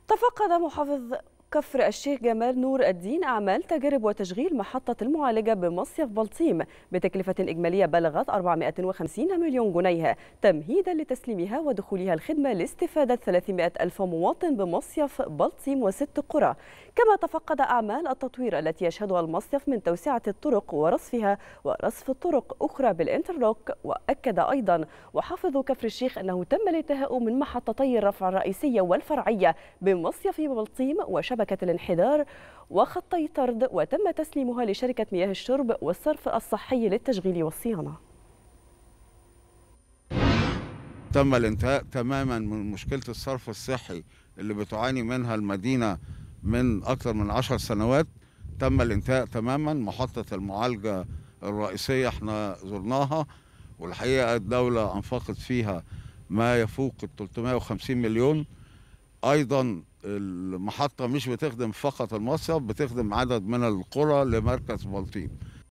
تفقد محافظ كفر الشيخ جمال نور الدين أعمال تجارب وتشغيل محطة المعالجة بمصيف بلطيم بتكلفة إجمالية بلغت 450 مليون جنيه تمهيدا لتسليمها ودخولها الخدمة لاستفادة 300 ألف مواطن بمصيف بلطيم وست قرى. كما تفقد أعمال التطوير التي يشهدها المصيف من توسعة الطرق ورصفها ورصف طرق أخرى بالإنترلوك. وأكد أيضا محافظ كفر الشيخ أنه تم الانتهاء من محطتي الرفع الرئيسية والفرعية بمصيف بلطيم وشبكة الانحدار وخطي طرد، وتم تسليمها لشركة مياه الشرب والصرف الصحي للتشغيل والصيانة. تم الانتهاء تماما من مشكلة الصرف الصحي اللي بتعاني منها المدينة من أكثر من 10 سنوات. تم الانتهاء تماما. محطة المعالجة الرئيسية احنا زرناها، والحقيقة الدولة أنفقت فيها ما يفوق 350 مليون. أيضا المحطة مش بتخدم فقط المصيف، بتخدم عدد من القرى لمركز بلطيم.